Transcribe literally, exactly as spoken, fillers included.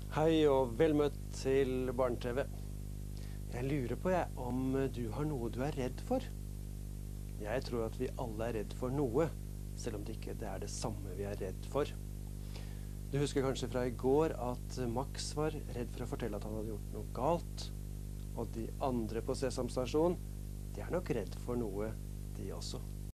Hei og vel møtt til Barne-TV. Jeg lurer på jeg, om du har noe du er redd for. Jeg tror at vi alle er redd for noe, selv om det ikke er det samme vi er redd for. Du husker kanskje fra i går at Max var redd for å fortelle at han hadde gjort noe galt, og de andre på Sesam Stasjon, de er nok redd for noe, de også.